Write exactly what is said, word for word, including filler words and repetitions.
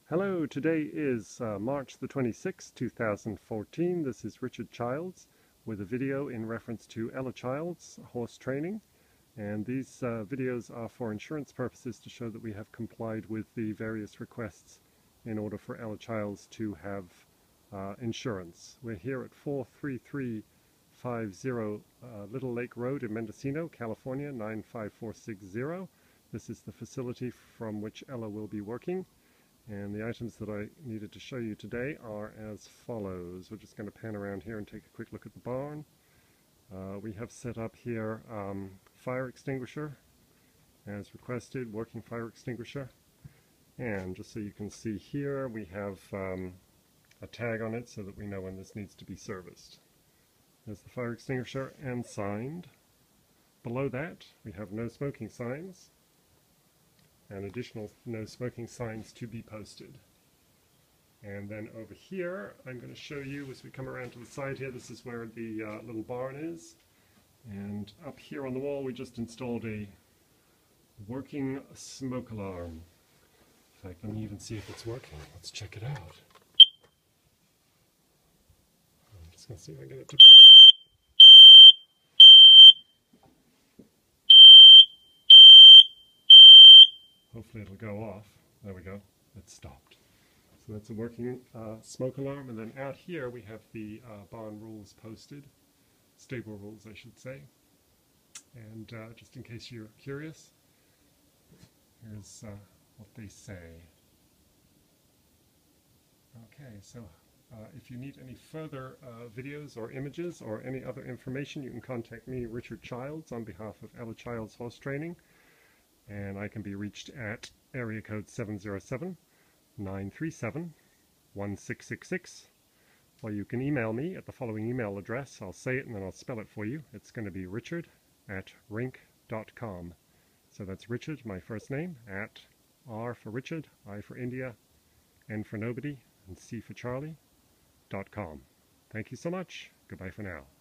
Hello, today is uh, March the twenty-sixth, two thousand fourteen. This is Richard Childs with a video in reference to Ella Childs horse training. And these uh, videos are for insurance purposes to show that we have complied with the various requests in order for Ella Childs to have uh, insurance. We're here at four three three five zero uh, Little Lake Road in Mendocino, California, nine five four six zero. This is the facility from which Ella will be working. And the items that I needed to show you today are as follows. We're just going to pan around here and take a quick look at the barn. Uh, we have set up here um, fire extinguisher as requested, working fire extinguisher. And just so you can see here, we have um, a tag on it so that we know when this needs to be serviced. There's the fire extinguisher and signed. Below that, we have no smoking signs, and additional no smoking signs to be posted. And then over here, I'm going to show you as we come around to the side here, this is where the uh, little barn is. And up here on the wall, we just installed a working smoke alarm. In fact, let me even see if it's working. Let's check it out. I'm just going to see if I can get it to beep. Hopefully it'll go off. There we go. It stopped. So that's a working uh, smoke alarm. And then out here we have the uh, barn rules posted. Stable rules, I should say. And uh, just in case you're curious, here's uh, what they say. Okay, so uh, if you need any further uh, videos or images or any other information, you can contact me, Richard Childs, on behalf of Ella Childs Horse Training. And I can be reached at area code seven zero seven, nine three seven, one six six six, or you can email me at the following email address. I'll say it and then I'll spell it for you. It's going to be richard at rink dot com. So that's Richard, my first name, at R for Richard, I for India, N for Nobody, and C for Charlie, dot com. Thank you so much. Goodbye for now.